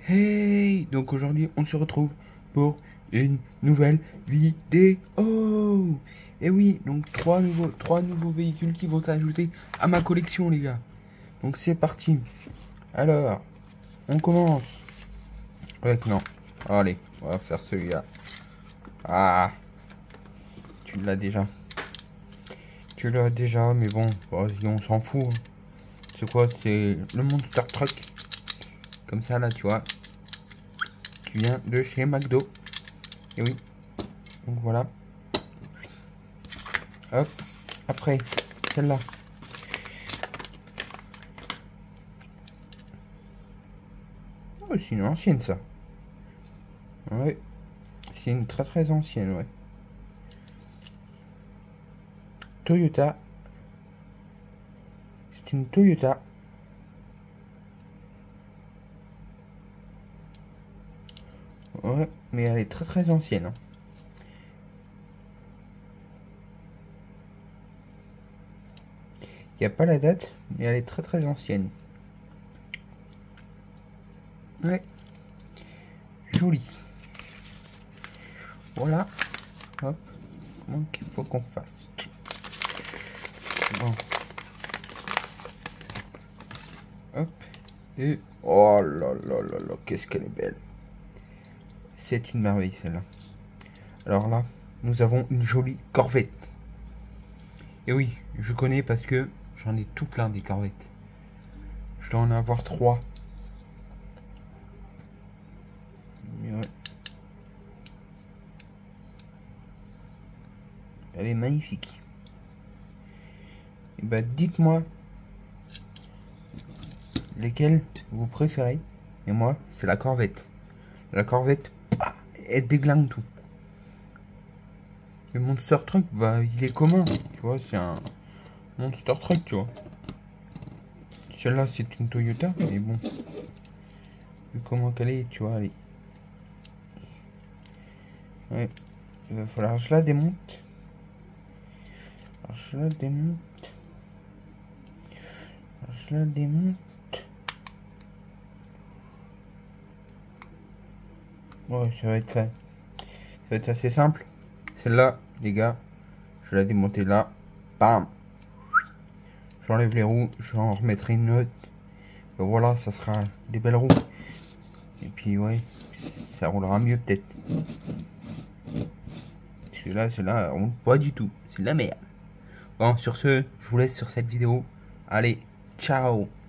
Hey! Donc aujourd'hui, on se retrouve pour une nouvelle vidéo. Et oui, donc trois nouveaux véhicules qui vont s'ajouter à ma collection, les gars. Donc c'est parti. Alors, on commence avec non. Allez, on va faire celui-là. Ah, tu l'as déjà. Tu l'as déjà, mais bon, vas-y, on s'en fout. Hein. C'est quoi? C'est le Monster Truck. Comme ça, là, tu vois. Qui vient de chez McDo. Et oui. Donc voilà. Hop. Après, celle-là. Oh, c'est une ancienne, ça. Ouais. C'est une très ancienne, ouais. Toyota. C'est une Toyota. Ouais, mais elle est très ancienne. Hein. Il n'y a pas la date, mais elle est très ancienne. Ouais. Jolie. Voilà. Hop. Comment qu'il faut qu'on fasse? Bon. Hop. Et... oh là là, qu'est-ce qu'elle est belle. C'est une merveille, celle-là. Alors là, nous avons une jolie Corvette. Et oui, je connais parce que j'en ai tout plein des Corvettes. Je dois en avoir 3. Ouais. Elle est magnifique. Et bah dites-moi lesquelles vous préférez. Et moi, c'est la Corvette. La Corvette, elle déglingue tout. Le Monster Truck, bah il est commun. Tu vois, c'est un Monster Truck, tu vois. Celle-là, c'est une Toyota, mais bon. Vu comment qu'elle est, tu vois, elle est... ouais. Il va falloir que je la démonte. Alors, je la démonte. Alors, je la démonte. Ouais, ça va être fait. Ça va être assez simple. Celle-là, les gars, je vais la démonter là. Bam. J'enlève les roues. J'en remettrai une autre. Et voilà, ça sera des belles roues. Et puis, ouais, ça roulera mieux peut-être. Celle-là, elle roule pas du tout. C'est de la merde. Bon, sur ce, je vous laisse sur cette vidéo. Allez, ciao!